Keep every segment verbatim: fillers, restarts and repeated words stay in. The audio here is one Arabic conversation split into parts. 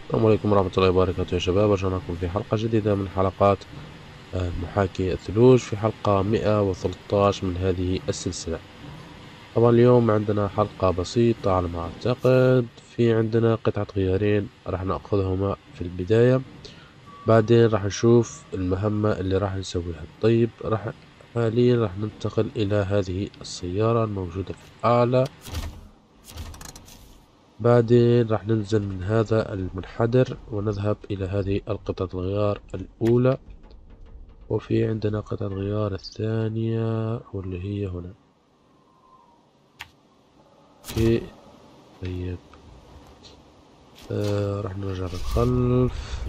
السلام عليكم ورحمة الله وبركاته يا شباب، رجعنا لكم في حلقة جديدة من حلقات آه، محاكي الثلوج، في حلقة مئة وثلاثة عشر من هذه السلسلة. طبعا اليوم عندنا حلقة بسيطة على ما أعتقد، في عندنا قطعة غيارين راح نأخذهما في البداية، بعدين راح نشوف المهمة اللي راح نسويها. طيب راح حاليا راح ننتقل إلى هذه السيارة الموجودة في الأعلى، بعدين راح ننزل من هذا المنحدر ونذهب إلى هذه القطعة الغيار الأولى، وفي عندنا قطعة الغيار الثانية واللي هي هنا. اوكي طيب آه راح نرجع للخلف.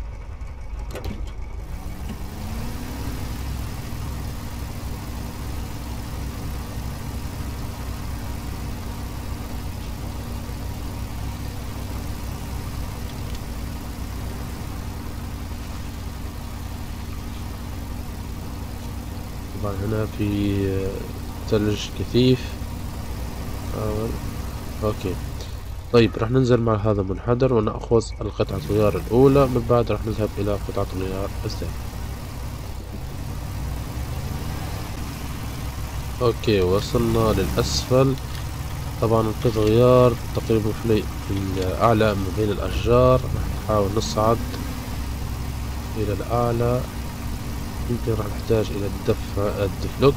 طبعا هنا في آه، ثلج كثيف. آه. اوكي طيب راح ننزل مع هذا المنحدر ونأخذ القطعة الغيار الأولى، من بعد راح نذهب إلى قطعة الغيار الثانية. اوكي وصلنا للأسفل. طبعا القطع الغيار تقريبا في في الأعلى من بين الأشجار، راح نحاول نصعد إلى الأعلى. يمكن راح نحتاج إلى الدف الدفلوك،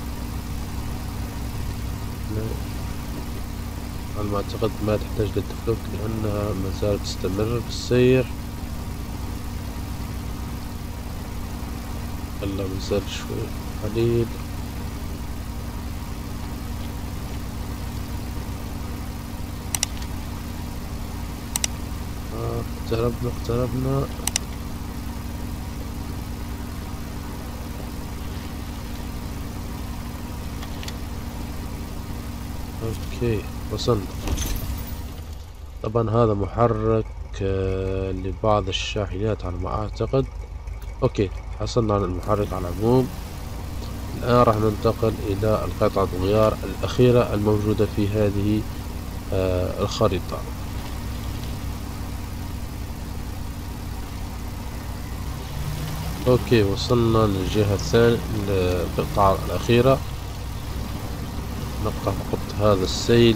على ما أعتقد ما تحتاج للدفلوك لأنها ما زالت تستمر بالسير. يلا بنزل شوي قليل. آه، اقتربنا اقتربنا. اوكي وصلنا. طبعا هذا محرك آه، لبعض الشاحنات على ما اعتقد. اوكي حصلنا على المحرك على العموم. الان راح ننتقل الى القطعة الغيار الاخيرة الموجودة في هذه آه، الخريطة. اوكي وصلنا للجهة الثانية، للقطعة الاخيرة. نقطع فقط هذا السيل.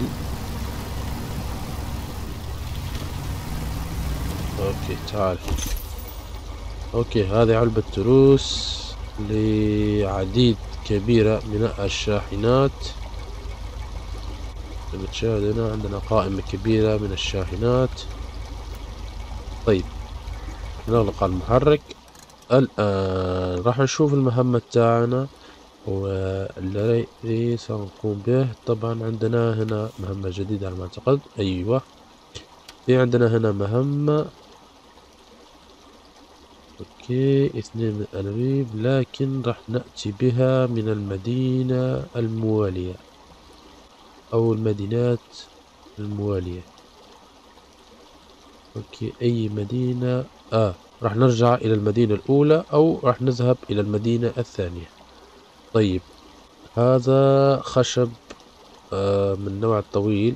اوكي تعال. اوكي هذه علبة تروس لعديد كبيرة من الشاحنات. لما تشاهد هنا عندنا قائمة كبيرة من الشاحنات. طيب نغلق على المحرك. الآن راح نشوف المهمة تاعنا والذي سنقوم به. طبعا عندنا هنا مهمة جديدة على ما أعتقد. أيوة في عندنا هنا مهمة. اوكي اثنين من الأنابيب، لكن راح نأتي بها من المدينة الموالية أو المدينات الموالية. اوكي أي مدينة؟ آه راح نرجع إلى المدينة الأولى أو راح نذهب إلى المدينة الثانية. طيب هذا خشب آه من النوع الطويل،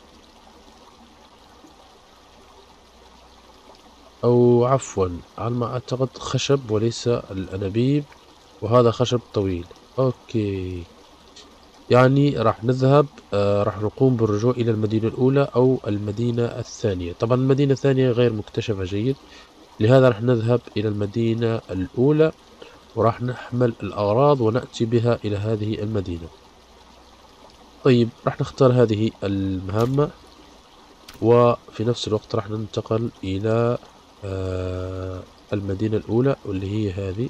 أو عفوا على ما أعتقد خشب وليس الأنابيب، وهذا خشب طويل. اوكي يعني راح نذهب آه راح نقوم بالرجوع إلى المدينة الأولى أو المدينة الثانية. طبعا المدينة الثانية غير مكتشفة جيد، لهذا راح نذهب إلى المدينة الأولى وراح نحمل الأغراض ونأتي بها إلى هذه المدينة. طيب راح نختار هذه المهمة، وفي نفس الوقت راح ننتقل إلى آه المدينة الأولى واللي هي هذه.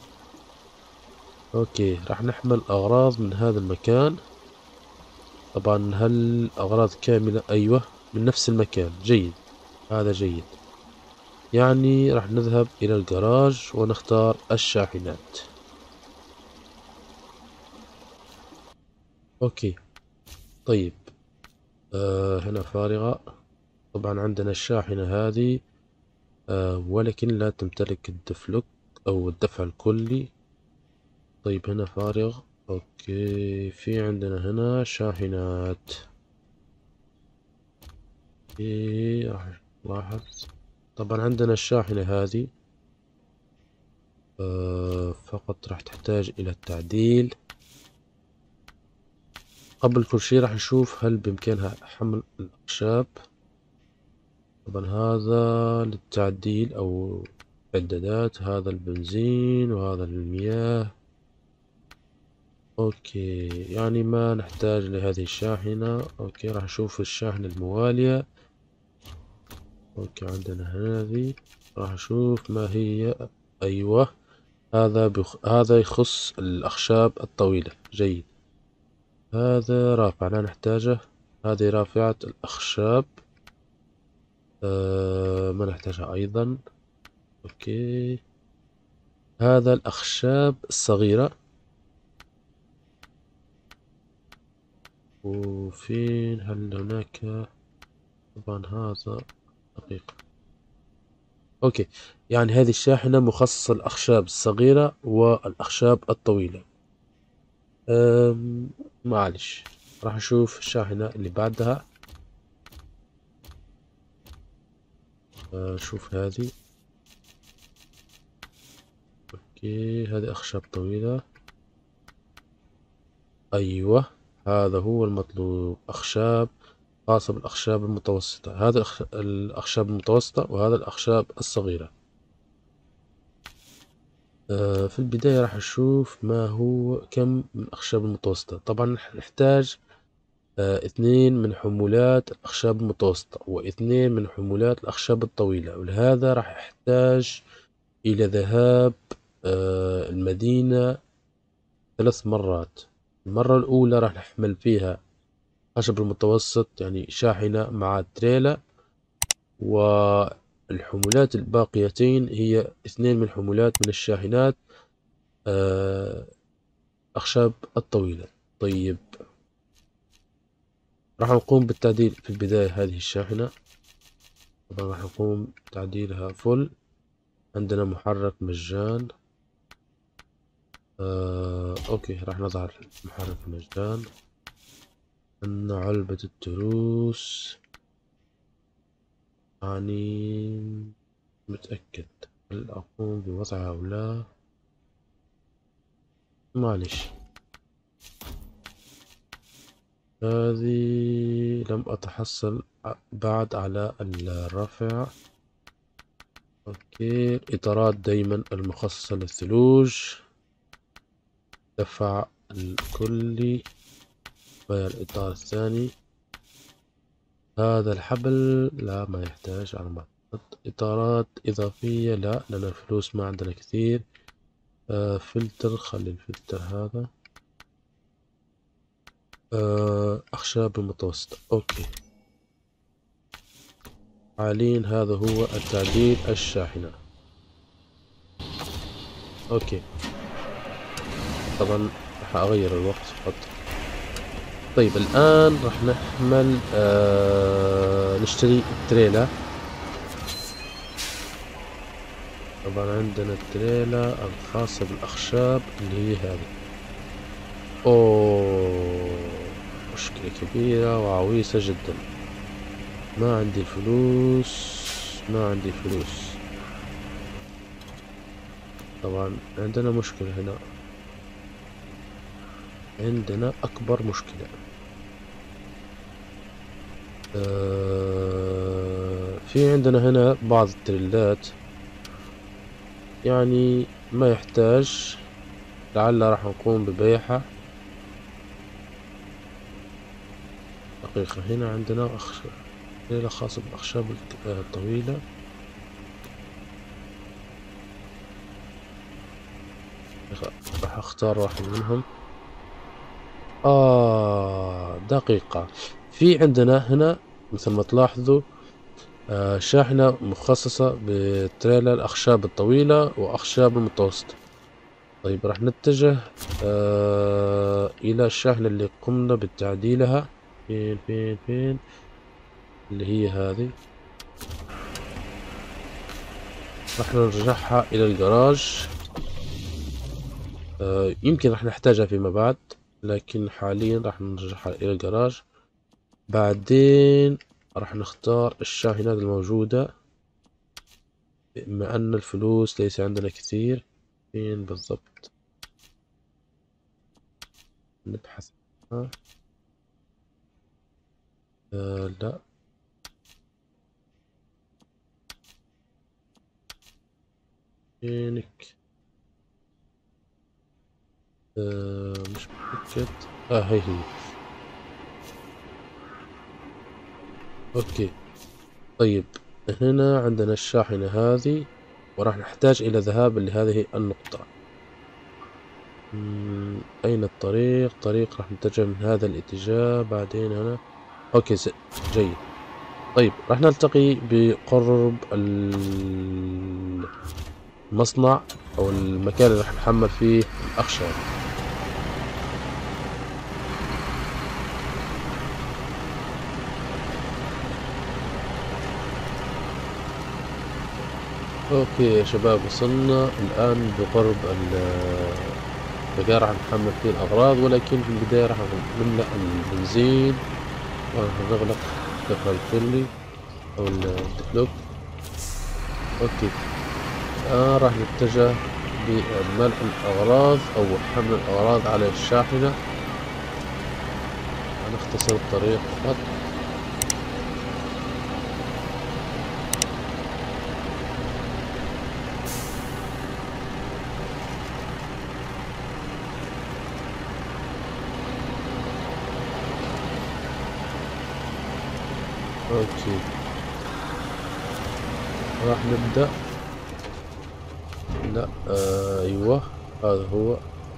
أوكي راح نحمل أغراض من هذا المكان. طبعا هل أغراض كاملة؟ أيوة من نفس المكان. جيد هذا جيد. يعني راح نذهب إلى الجراج ونختار الشاحنات. أوكي طيب آه هنا فارغة. طبعا عندنا الشاحنة هذه آه ولكن لا تمتلك الدفلوك أو الدفع الكلي. طيب هنا فارغ. أوكي في عندنا هنا شاحنات. إيه راح لاحظ. طبعا عندنا الشاحنة هذه آه فقط راح تحتاج إلى التعديل. قبل كل شيء راح نشوف هل بإمكانها حمل الأخشاب. طبعا هذا للتعديل أو إعدادات، هذا البنزين وهذا المياه. أوكي، يعني ما نحتاج لهذه الشاحنة. أوكي، راح نشوف الشاحنة الموالية. أوكي، عندنا هذه، راح نشوف ما هي. أيوة، هذا بخ... هذا يخص الأخشاب الطويلة. جيد، هذا رافع لا نحتاجه. هذه رافعة الأخشاب آه ما نحتاجها أيضا. أوكي، هذا الأخشاب الصغيرة. وفين هل هناك؟ طبعا هذا دقيقة. أوكي، يعني هذه الشاحنة مخصصة للأخشاب الصغيرة والأخشاب الطويلة. أم... معلش، راح نشوف الشاحنة اللي بعدها. أه شوف هذه. أوكي، هذه أخشاب طويلة. أيوة، هذا هو المطلوب، أخشاب خاصة بالأخشاب المتوسطة. هذا الأخشاب المتوسطة وهذا الأخشاب الصغيرة. أه في البداية راح نشوف ما هو كم من الأخشاب المتوسطة. طبعا نحتاج آه، اثنين من حمولات الأخشاب المتوسطة واثنين من حمولات الأخشاب الطويلة، ولهذا راح أحتاج إلى ذهاب آه، المدينة ثلاث مرات. المرة الأولى راح نحمل فيها الخشب المتوسط، يعني شاحنة مع تريلا، والحمولات الباقيتين هي اثنين من حمولات من الشاحنات آه، أخشاب الطويلة. طيب، راح نقوم بالتعديل في البداية هذه الشاحنة. طبعا راح نقوم بتعديلها فل. عندنا محرك مجان. آه، أوكي، راح نظهر محرك مجان. عندنا علبة التروس، يعني متأكد هل أقوم بوضعها أو لا. معلش، هذه لم أتحصل بعد على الرافع. أوكي، الإطارات دايما المخصصة للثلوج. دفع الكلي، غير الإطار الثاني. هذا الحبل لا، ما يحتاج على ما أعتقد. إطارات إضافية لا، لأن الفلوس ما عندنا كثير. آه فلتر، خلي الفلتر هذا. آه أخشاب المتوسطة. أوكي، حاليا هذا هو التعديل الشاحنة. أوكي، طبعا راح أغير الوقت فقط. طيب، الآن راح نحمل آه نشتري التريلا. طبعا عندنا التريلا الخاصة بالأخشاب اللي هي هذه. أوه، مشكلة كبيرة وعويصة جدا. ما عندي فلوس، ما عندي فلوس. طبعا عندنا مشكلة هنا، عندنا أكبر مشكلة. آه في عندنا هنا بعض التريلات، يعني ما يحتاج، لعل راح نقوم ببيعها. دقيقة، هنا عندنا أخشاب تريلا خاصة بالأخشاب الطويلة. راح أختار واحد منهم. آه دقيقة، في عندنا هنا مثل ما تلاحظوا آه شاحنة مخصصة بتريلا الأخشاب الطويلة وأخشاب المتوسطة. طيب، راح نتجه آه إلى الشاحنة اللي قمنا بتعديلها. فين فين فين اللي هي هذه. راح نرجعها إلى الجراج. آه يمكن راح نحتاجها فيما بعد، لكن حاليا راح نرجعها إلى الجراج. بعدين راح نختار الشاحنات الموجودة. بما أن الفلوس ليس عندنا كثير. فين بالضبط نبحث عنها؟ آه لا. فينك؟ آه مش متأكد. آه هي هي. أوكي. طيب هنا عندنا الشاحنة هذه، وراح نحتاج إلى ذهاب لهذه النقطة. مم، أين الطريق؟ طريق راح نتجه من هذا الاتجاه، بعدين هنا. أوكي س... جيد. طيب راح نلتقي بقرب المصنع أو المكان اللي راح نحمل فيه الأخشاب. أوكي يا شباب، وصلنا الآن بقرب المكان راح نحمل فيه الأغراض، ولكن في البداية راح نملأ البنزين وراح نغلق الدفع الكلي أو الدبلوك. أوكي الآن راح نتجه لملء الأغراض أو حمل الأغراض على الشاحنة. هنختصر الطريق فقط. أوكي راح نبدأ. لا آه أيوه هذا هو.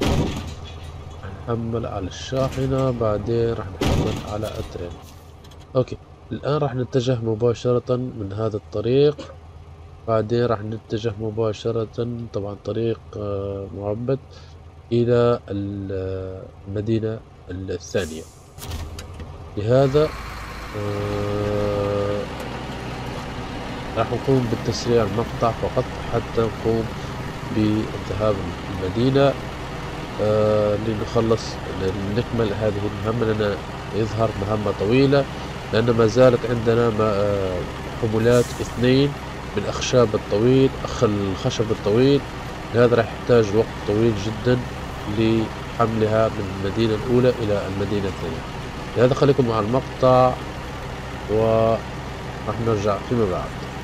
نحمل على الشاحنة، بعدين راح نحمل على الترين. اوكي الآن راح نتجه مباشرة من هذا الطريق، بعدين راح نتجه مباشرة طبعا طريق آه معبد إلى المدينة الثانية. لهذا آه راح نقوم بالتسريع المقطع فقط حتى نقوم بالذهاب المدينة آه لنخلص نكمل هذه المهمة، لأن يظهر مهمة طويلة، لأن ما زالت عندنا آه حمولات اثنين من أخشاب الطويل أخ الخشب الطويل. لهذا راح يحتاج وقت طويل جدا لحملها من المدينة الأولى إلى المدينة الثانية. لهذا خليكم مع المقطع وراح نرجع فيما بعد.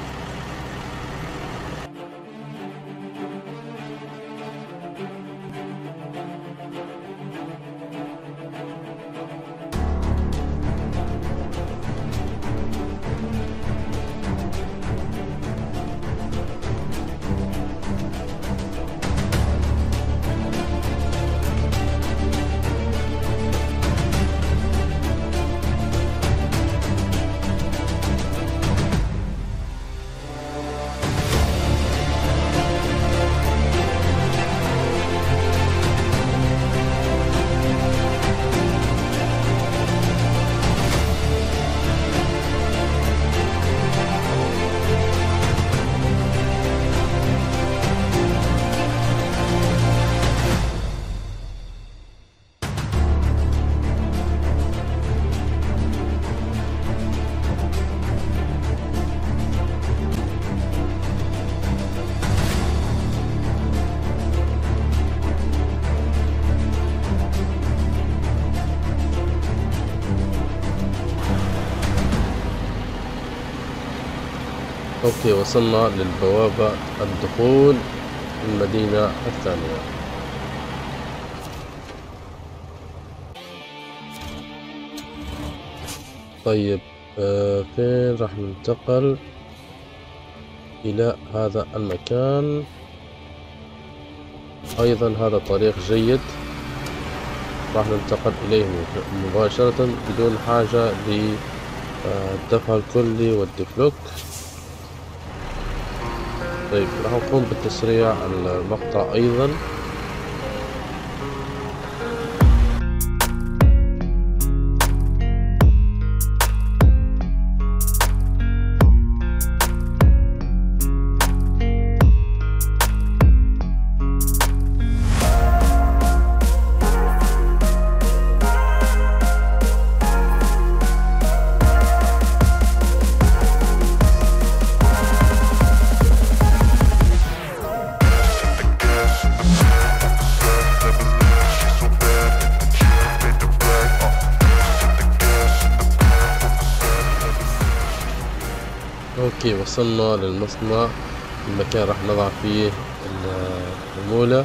اوكي وصلنا للبوابة الدخول المدينة الثانية. طيب آه فين راح ننتقل إلى هذا المكان؟ أيضا هذا طريق جيد راح ننتقل إليه مباشرة بدون حاجة للدفع الكلي والدفلوك. طيب راح نقوم بالتسريع المقطع أيضا. اوكي، وصلنا للمصنع، المكان راح نضع فيه الحمولة.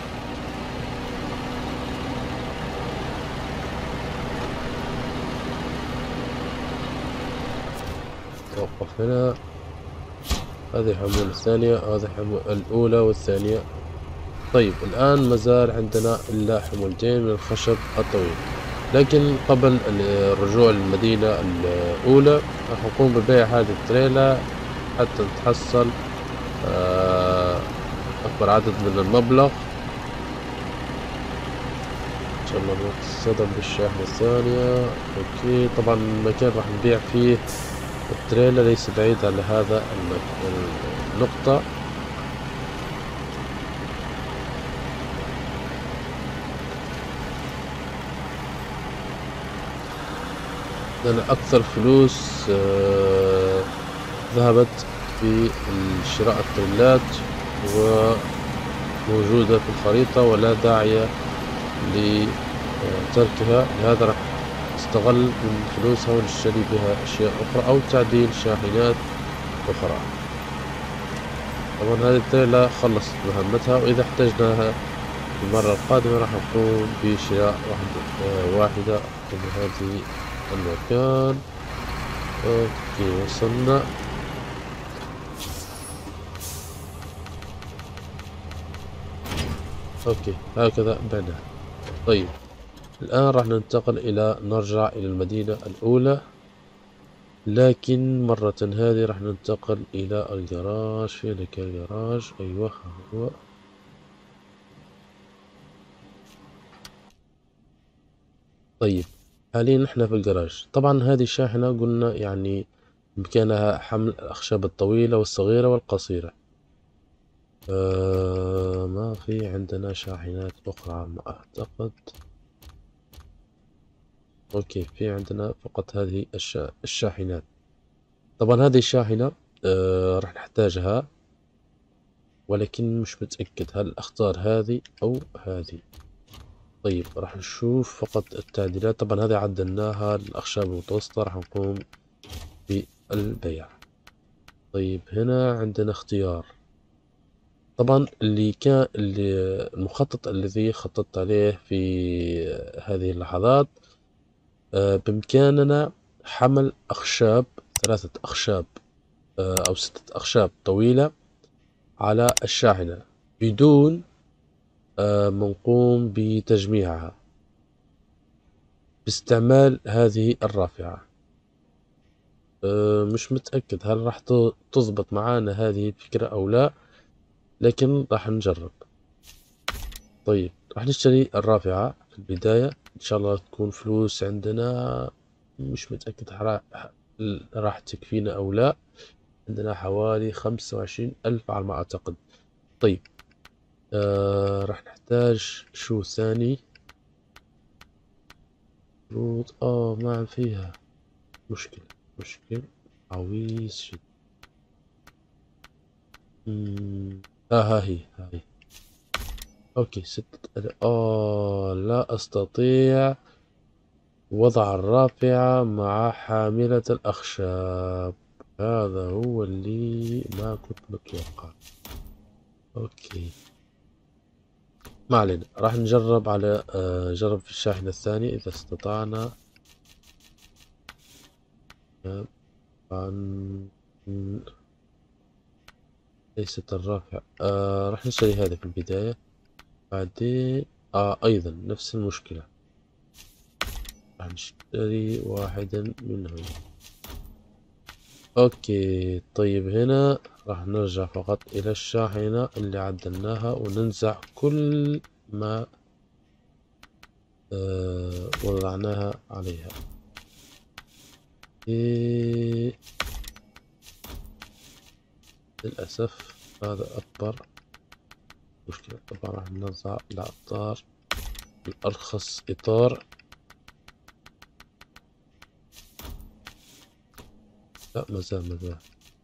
توقف هنا. هذه الحمولة الثانية، هذه الحمولة الأولى والثانية. طيب الآن مازال عندنا إلا حمولتين من الخشب الطويل، لكن قبل الرجوع للمدينة الأولى راح نقوم ببيع هذه التريلا حتى نتحصل آه، أكبر عدد من المبلغ. إن شاء الله ما تصطدم بالشاحنة الثانية. أوكي، طبعا المكان راح نبيع فيه التريلا ليس بعيد عن هذا النقطة. لأن أكثر فلوس آه ذهبت في شراء التريلات وموجودة في الخريطة ولا داعي لتركها، لهذا راح استغل من فلوسها ونشتري بها أشياء أخرى أو تعديل شاحنات أخرى. طبعا هذه التريلا خلصت مهمتها، وإذا احتجناها في المرة القادمة راح نقوم بشراء واحدة واحدة من هذه المكان. اوكي وصلنا. اوكي هكذا بعنا. طيب الآن راح ننتقل إلى نرجع إلى المدينة الأولى، لكن مرة هذه راح ننتقل إلى الجراج. فينك يا جراج؟ أيوه هو. طيب حاليا نحن في الجراج. طبعا هذه الشاحنة قلنا يعني بإمكانها حمل الأخشاب الطويلة والصغيرة والقصيرة. أه ما في عندنا شاحنات أخرى على ما أعتقد. أوكي، في عندنا فقط هذه الشا... الشاحنات. طبعا هذه الشاحنة أه راح نحتاجها، ولكن مش متأكد هل أختار هذه أو هذه. طيب راح نشوف فقط التعديلات. طبعا هذه عدلناها للأخشاب المتوسطة، راح نقوم بالبيع. طيب هنا عندنا اختيار. طبعا اللي كان اللي المخطط الذي خططت عليه في هذه اللحظات آه، بإمكاننا حمل أخشاب، ثلاثة أخشاب آه، أو ستة أخشاب طويلة على الشاحنة بدون آه، ما نقوم بتجميعها باستعمال هذه الرافعة. آه، مش متأكد هل راح تضبط معانا هذه الفكرة أو لا، لكن راح نجرب. طيب راح نشتري الرافعة في البداية، إن شاء الله تكون فلوس عندنا. مش متأكد راح تكفينا أو لا. عندنا حوالي خمسة وعشرين ألف على ما أعتقد. طيب آه راح نحتاج شو ثاني روت. آه ما فيها مشكلة. مشكل عويص شد. آه ها هي ها هي. أوكي ستة. آه لا أستطيع وضع الرافعة مع حاملة الأخشاب. هذا هو اللي ما كنت متوقع. أوكي ما علينا، راح نجرب على آه جرب في الشاحنة الثانية إذا استطعنا. عن ليست الرافعة. آه راح نشتري هذا في البداية، بعدين آه أيضا نفس المشكلة. راح نشتري واحدا منهم. أوكي طيب هنا راح نرجع فقط إلى الشاحنة اللي عدلناها وننزع كل ما آه وضعناها عليها. إيه للأسف هذا أكبر مشكلة. طبعا راح نوزع الأعطار الأرخص إطار. لا مازال مازال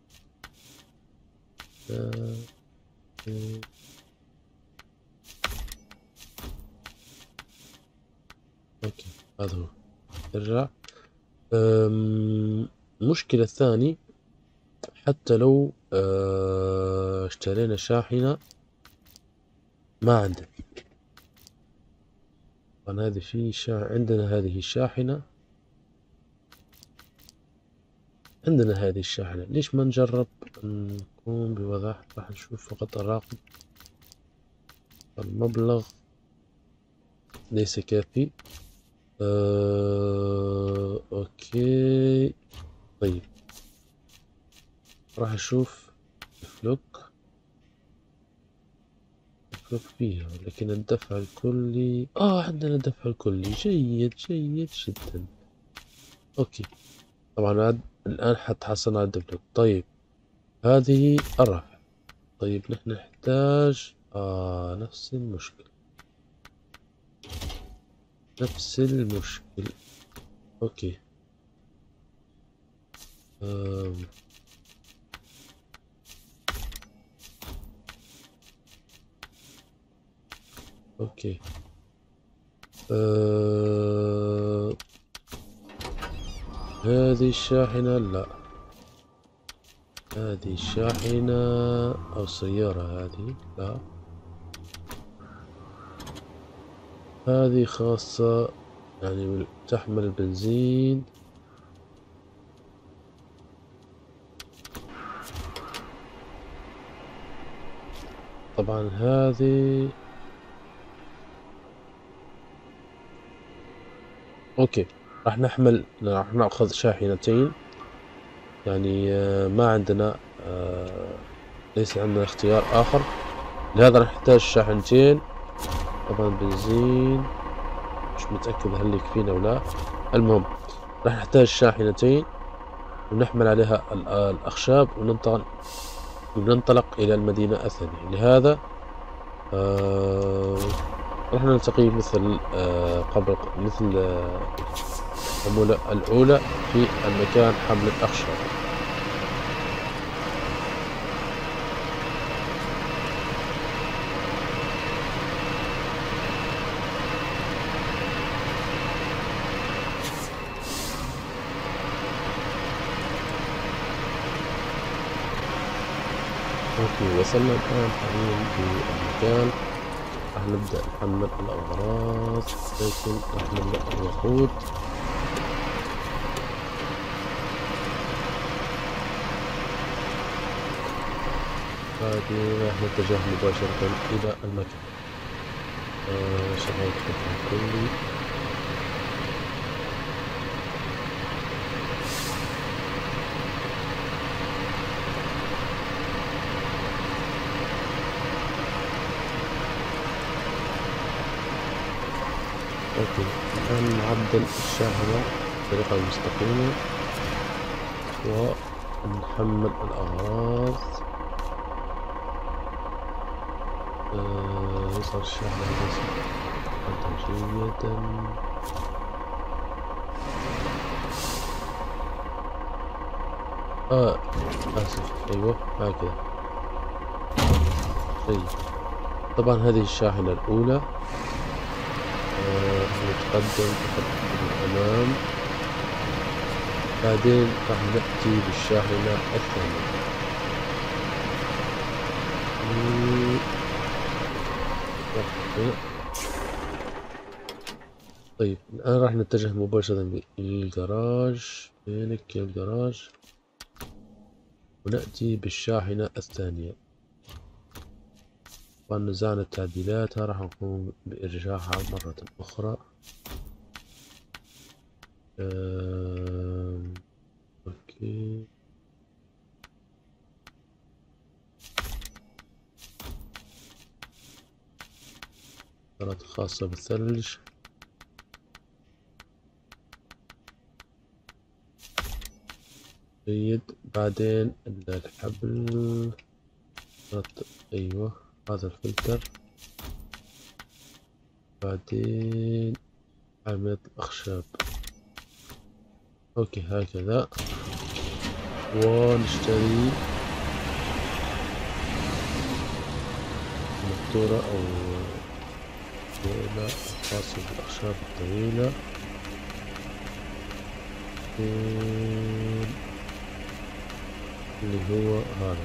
أوكي هذا هو. نرجع. المشكلة الثاني حتى لو آه اشترينا شاحنة ما عندنا. طبعا هذه في شا... عندنا هذه الشاحنة، عندنا هذه الشاحنة، ليش ما نجرب نقوم بوضع؟ راح نشوف فقط الرقم. المبلغ ليس كافي. آه... اوكي طيب، راح اشوف فلوك فلوك فيها، لكن الدفع الكلي اه عندنا الدفع الكلي، جيد جيد جدا. اوكي طبعا عاد الان حتى حصلنا على الدبلوم. طيب هذه الرفع. طيب نحن نحتاج آه نفس المشكلة، نفس المشكلة. اوكي آم. اوكي آه. هذه الشاحنة لا، هذه الشاحنة او السيارة هذه لا، هذه خاصة يعني تحمل بنزين. طبعا هذه اوكي راح نحمل، راح ناخذ شاحنتين يعني آه ما عندنا آه ليس عندنا اختيار اخر، لهذا راح نحتاج شاحنتين. طبعا بنزين مش متأكد هل يكفينا ولا. المهم راح نحتاج شاحنتين ونحمل عليها الأخشاب وننطلق وننطلق إلى المدينة الثانية. لهذا آه راح نلتقي مثل آه قبل مثل آه الحمولة الأولى في المكان حمل الأخشاب. اوكي وصلنا الآن حاليا بالمكان، راح نبدأ نحمل الأغراض، لكن راح نبدأ الوقود. بعدين راح نتجه مباشرة إلى المكان. آه شغل الفتح الكلي. اوكي الآن نعدل الشاحنة بطريقة مستقيمة ونحمل الأغراض. آه يظهر الشاحنة جيدا. آه آسف أيوه هكذا. طيب طبعا هذه الشاحنة الأولى. آه نتقدم للأمام، بعدين راح نأتي بالشاحنة الثانية. طيب الآن راح نتجه مباشرة للجراج. فينك يا الجراج؟ ونأتي بالشاحنة الثانية. طبعا نزعنا تعديلاتها، راح نقوم بإرجاعها مرة أخرى. أم... أوكي إطارات خاصة بالثلج. جيد. بعدين الحبل، أيوه هذا الفلتر. بعدين عملية الأخشاب. أوكي هكذا. ونشتري مقطورة أو طويلة خاصة بالأخشاب الطويلة. اللي هو هذا.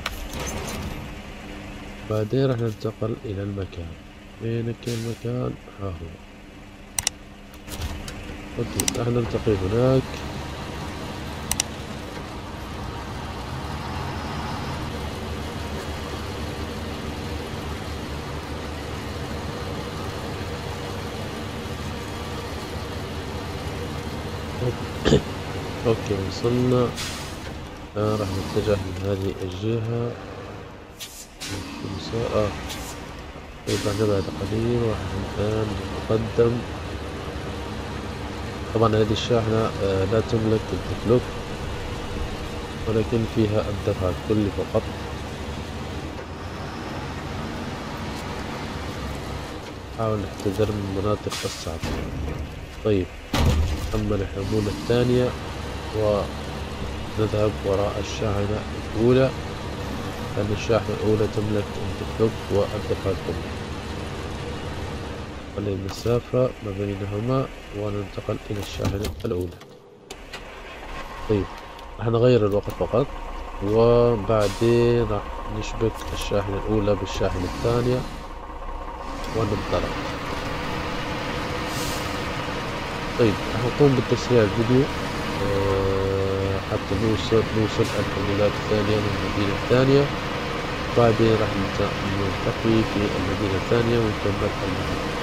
بعدين راح ننتقل إلى المكان. وينك المكان؟ ها هو. أوكي راح نلتقي هناك. اوكي وصلنا. آه راح نتجه من هذه الجهة. اه طيب راح نبعد قليل وراح الآن نتقدم. طبعا هذه الشاحنة آه لا تملك الدبلوك، ولكن فيها الدفع الكلي فقط. نحاول نحتذر من المناطق الصعبة. طيب نحمل الحمولة الثانية ونذهب وراء الشاحنة الأولى، لأن الشاحنة الأولى تملك الدبلوك والدفع الكلي. نقلل المسافة ما بينهما وننتقل إلى الشاحنة الأولى. طيب راح نغير الوقت فقط، وبعدين راح نشبك الشاحنة الأولى بالشاحنة الثانية وننطلق. طيب راح نقوم بتسريع الفيديو أه حتى نوصل نوصل الحمولات الثانية من المدينة الثانية. بعدين راح نلتقي في المدينة الثانية ونكمل المهمة.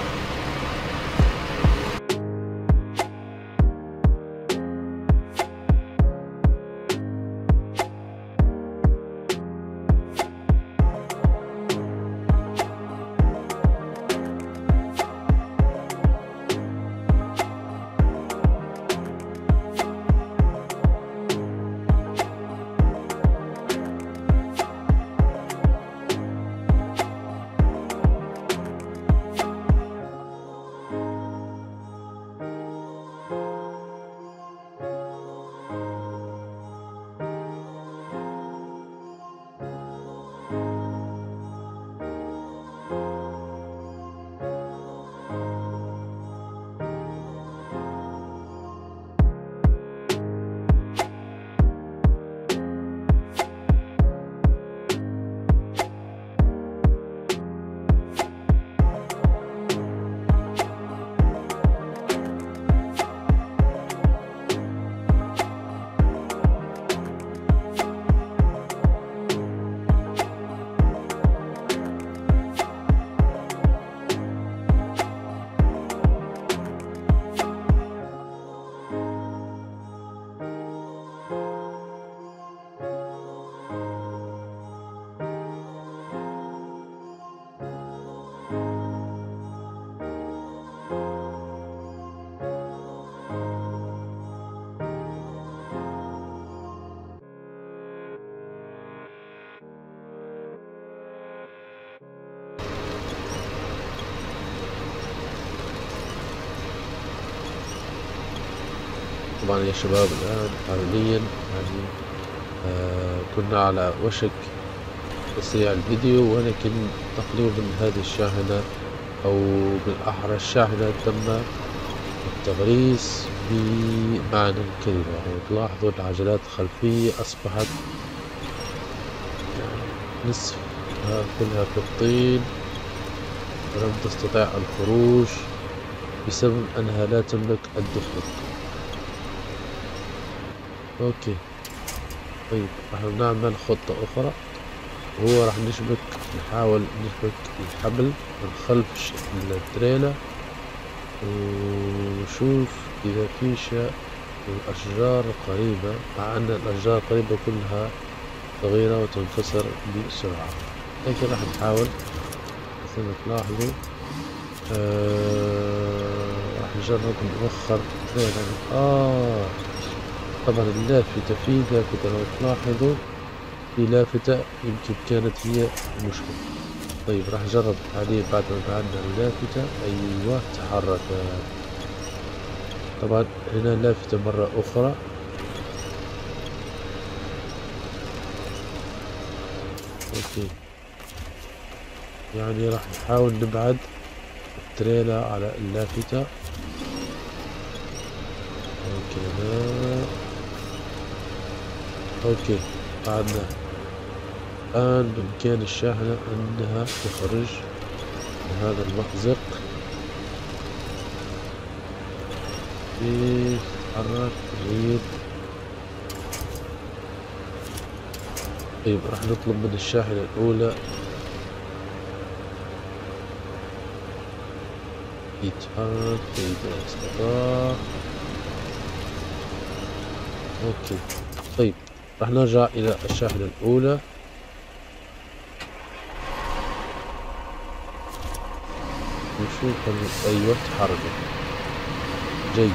طبعا يا شباب الآن حاليا يعني آه كنا على وشك تسريع الفيديو، ولكن تقريبا هذه الشاحنة أو بالأحرى الشاحنة تم التغريس بمعنى الكلمة. يعني تلاحظوا العجلات الخلفية أصبحت نصفها كلها في الطين، ولم تستطيع الخروج بسبب أنها لا تملك الدفلك. اوكي طيب راح نعمل خطة اخرى، وهو راح نشبك نحاول نشبك الحبل من خلف التريلا ونشوف اذا في شيء الاشجار قريبة، مع ان الاشجار قريبة كلها صغيرة وتنكسر بسرعة، لكن راح نحاول مثل ما تلاحظوا. آه راح نجرب نوخر تريلا. اه طبعا اللافتة في لافتة لو تلاحظوا في لافتة يمكن كانت هي المشكلة. طيب راح نجرب حاليا بعد ما بعدنا اللافتة. ايوه تحركت. طبعا هنا لافتة مرة اخرى. اوكي يعني راح نحاول نبعد التريلا على اللافتة. اوكي هنا. اوكي بعدنا الآن بإمكان الشاحنة أنها تخرج من هذا المأزق. إيه تتحرك جيد. طيب راح نطلب من الشاحنة الأولى يتحرك إذا استطاع. أوكي طيب راح نرجع إلى الشاحنة الأولى. نشوف أيوة تحركت جيد.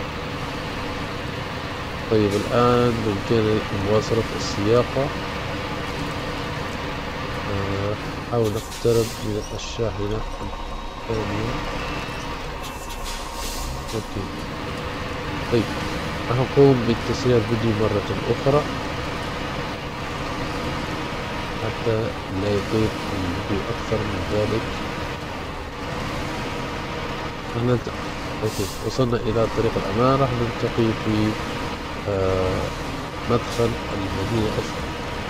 طيب الآن بإمكاننا مواصلة السياقة. نحاول آه نقترب من الشاحنة الثانية. أوكي طيب راح نقوم بتسريع الفيديو مرة أخرى حتى لا يطيل الفيديو أكثر من ذلك. نلتقي. أوكي وصلنا إلى طريق الأمان. راح نلتقي في آه مدخل المدينة أصلا.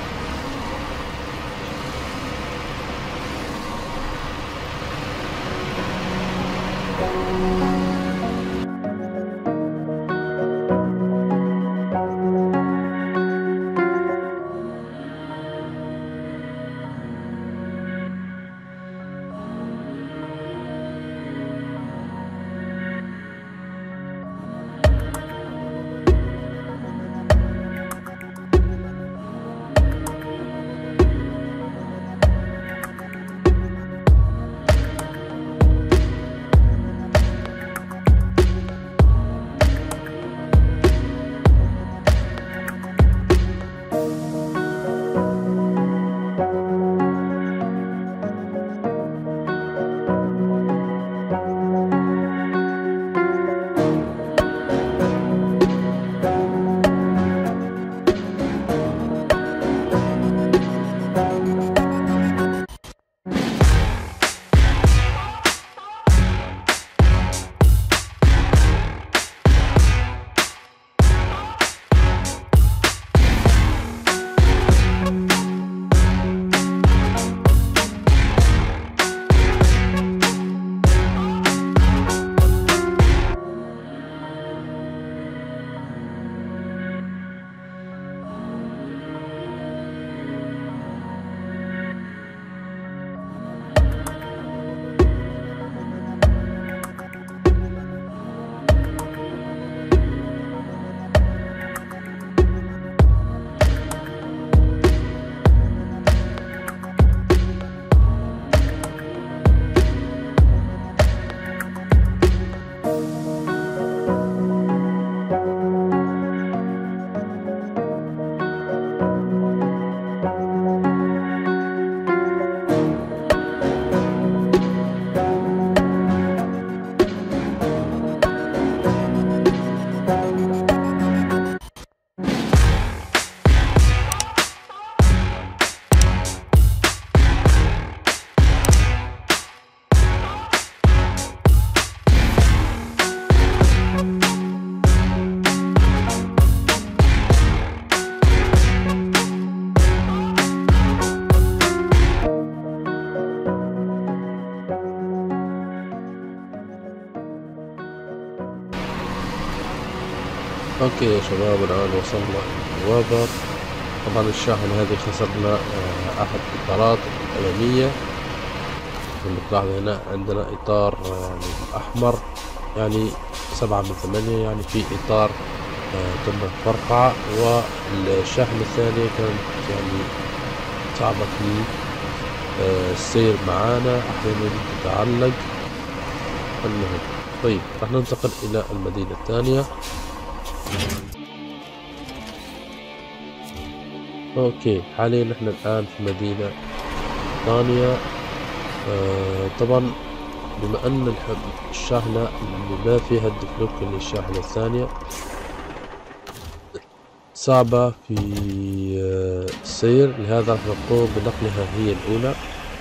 اوكي يا شباب الان وصلنا البوابة. طبعا الشاحنة هذه خسرنا آه، احد الاطارات الامامية. مثل ما تلاحظ هنا عندنا اطار يعني احمر، يعني سبعة من ثمانية، يعني في اطار آه، تم فرقعة. والشاحنة الثانية كانت يعني صعبة في آه، السير معانا، احيانا تتعلق. المهم طيب راح ننتقل الى المدينة الثانية. اوكي حاليا نحن الان في مدينة ثانية. آه طبعا بما ان الشاحنة اللي ما فيها الدفلوك اللي الشاحنة الثانية صعبة في آه السير، لهذا راح نقوم بنقلها هي الاولى.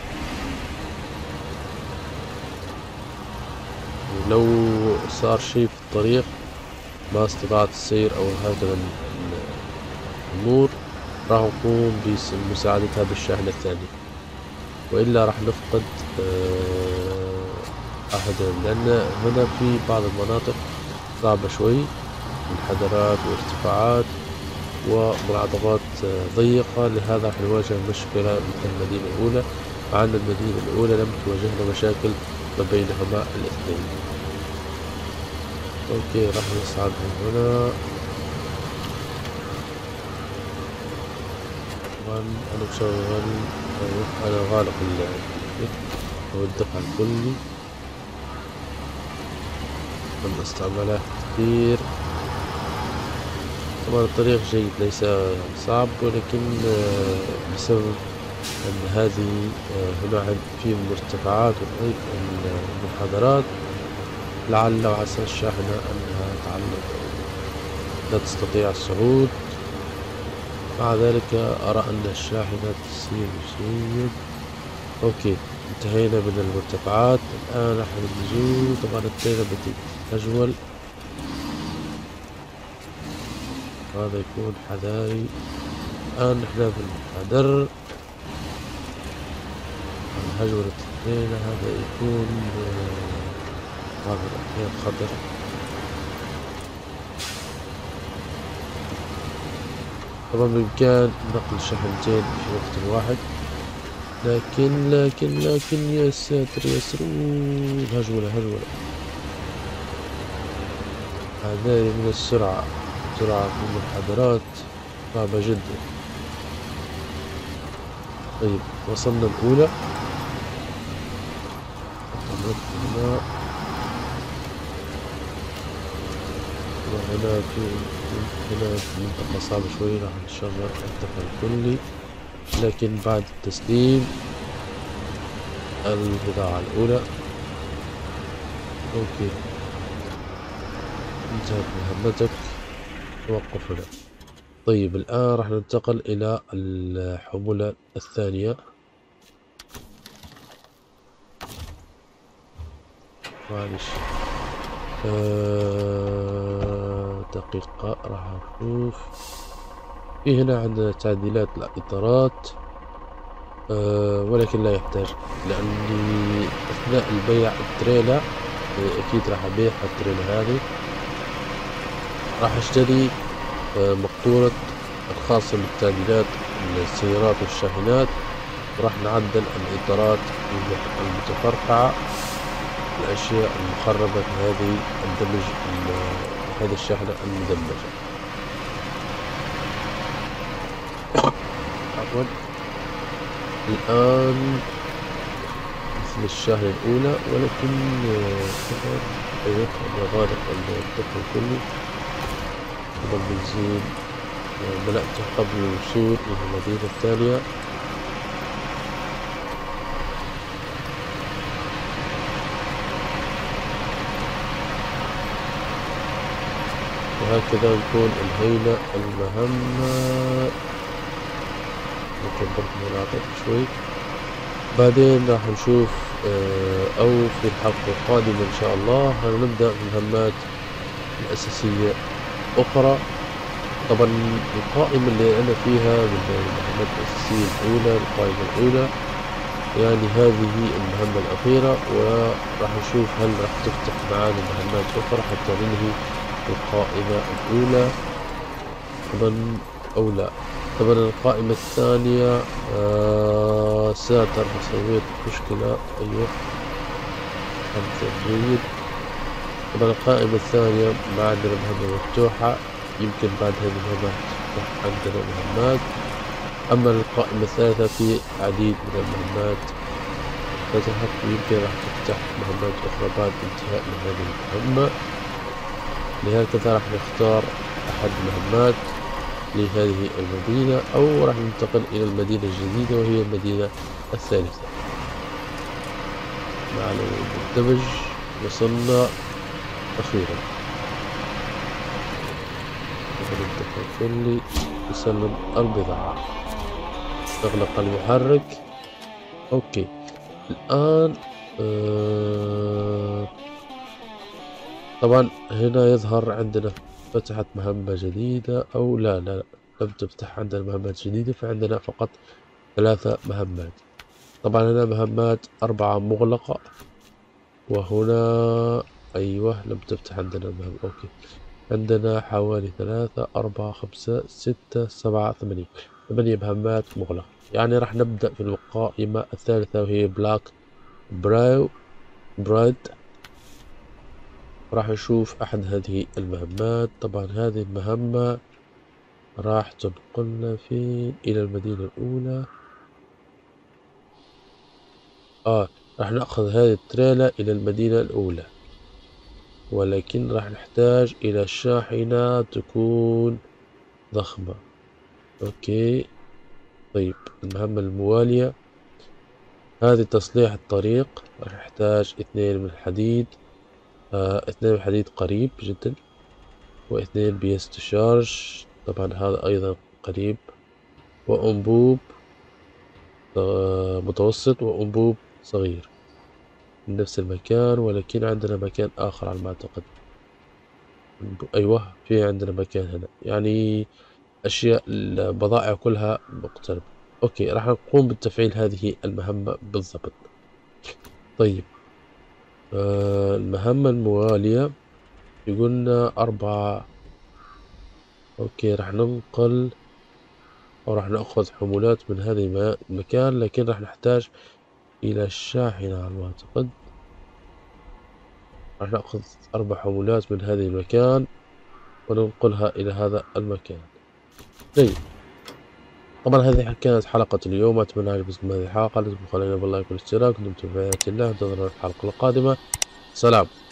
ولو صار شيء في الطريق ما استطاعت السير او هكذا الامور، راح نقوم بمساعدتها بالشاحنة الثانية، وإلا راح نفقد أحدهم، لأن هنا في بعض المناطق صعبة شوي، منحدرات وارتفاعات ومنعطفات ضيقة، لهذا راح نواجه مشكلة مثل المدينة الأولى، مع أن المدينة الأولى لم تواجهنا مشاكل ما بينهما الاثنين. أوكي راح نصعد من هنا. طبعا أنا مشغل، أنا غالق الدفع الكلي من استعمالات كثير. طبعا الطريق جيد ليس صعب، ولكن بسبب أن هذه هنا في مرتفعات والمنحدرات، لعل وعسى الشاحنة أنها تعلق لا تستطيع الصعود. مع ذلك أرى أن الشاحنة تسير جيد. أوكي انتهينا من المرتفعات، الآن راح ننزل. طبعا الطريق بدي أجول، هذا يكون حذاري. الآن نحن بالحذر هجولة الاثنين، هذا يكون بعض الأحيان خطر. طبعا بإمكان نقل شحنتين في وقت واحد، لكن لكن لكن يا ساتر يا ساتر، هجولة هجولة، حذاري من السرعة، سرعة في المنحدرات صعبة جدا. طيب وصلنا الأولى، هنا وهنا في هنا في منطقة صعبة شوي، راح نشغل الدفع الكلي، لكن بعد التسليم البضاعة الأولى. أوكي انتهت مهمتك، توقف هنا. طيب الآن راح ننتقل إلى الحمولة الثانية. معلش آه دقيقة راح أشوف. في هنا عندنا تعديلات الإطارات، آه ولكن لا يحتاج، لأني أثناء البيع التريلا آه أكيد راح أبيع التريلا هذه، راح أشتري آه مقطورة الخاصة بالتعديلات السيارات والشاحنات، وراح نعدل الإطارات المتفرقعة، الأشياء المخربة في هذه الدمج هذه الشاحنة المدمجة. عفوا. الآن مثل الشاحنة الأولى، ولكن أيوة غالق الدفع الكلي. طبعا البنزين ملأته قبل الوصول إلى المدينة الثانية. وهكذا نكون انهينا المهمة. نكبر المناطق شوي، بعدين راح نشوف او في الحلقة القادمة ان شاء الله هنبدأ المهمات الاساسية اخرى. طبعا القائمة اللي انا فيها من المهمات الاساسية الاولى، القائمة الاولى يعني هذه المهمة الاخيرة، وراح نشوف هل راح تفتح معانا مهمات اخرى حتى ننهي القائمة الأولى طبعا أو لا. طبعا القائمة الثانية آه ساتر سويت مشكلة. أيوة خمسة جيد. طبعا القائمة الثانية ما عندنا مهمة مفتوحة، يمكن بعد هذه المهمات تفتح عندنا مهمات. أما القائمة الثالثة في عديد من المهمات فتحت، ويمكن راح تفتح مهمات أخرى بعد انتهاء من هذه المهمة. لهكذا راح نختار أحد المهمات لهذه المدينة، أو راح ننتقل إلى المدينة الجديدة وهي المدينة الثالثة. مع الدمج وصلنا أخيرا. الدفع الكلي يسلم البضاعة، نغلق المحرك. أوكي الآن آه طبعا هنا يظهر عندنا فتحت مهمة جديدة أو لا لا, لا. لم تفتح عندنا مهمات جديدة، فعندنا فقط ثلاثة مهمات. طبعا هنا مهمات أربعة مغلقة، وهنا أيوه لم تفتح عندنا مهمة. أوكي، عندنا حوالي ثلاثة أربعة خمسة ستة سبعة ثمانية ثمانية مهمات مغلقة. يعني راح نبدأ في القائمة الثالثة وهي بلاك براو براد. راح نشوف أحد هذه المهمات. طبعا هذه المهمة راح تنقلنا فين؟ إلى المدينة الأولى. آه راح نأخذ هذه التريلا إلى المدينة الأولى، ولكن راح نحتاج إلى شاحنة تكون ضخمة. أوكي طيب، المهمة الموالية هذه تصليح الطريق. راح نحتاج اثنين من الحديد، آه اثنين من الحديد قريب جدا، واثنين بيس تشارج، طبعا هذا أيضا قريب، وأنبوب آه متوسط، وأنبوب صغير من نفس المكان، ولكن عندنا مكان آخر على ما أعتقد. أيوه في عندنا مكان هنا، يعني أشياء البضائع كلها مقتربة. أوكي راح نقوم بتفعيل هذه المهمة بالضبط. طيب آه المهمة الموالية يقولنا أربعة. أوكي راح ننقل أو راح نأخذ حمولات من هذه المكان، لكن راح نحتاج إلى الشاحنة على ما أعتقد. راح نأخذ أربع حمولات من هذه المكان وننقلها إلى هذا المكان. جيد. طبعا هذه كانت حلقة اليوم، أتمنى عجبتكم هذه الحلقة. لا تنسوا علينا باللايك والاشتراك. دمتم في رعاية الله، انتظرونا في الحلقة القادمة. سلام.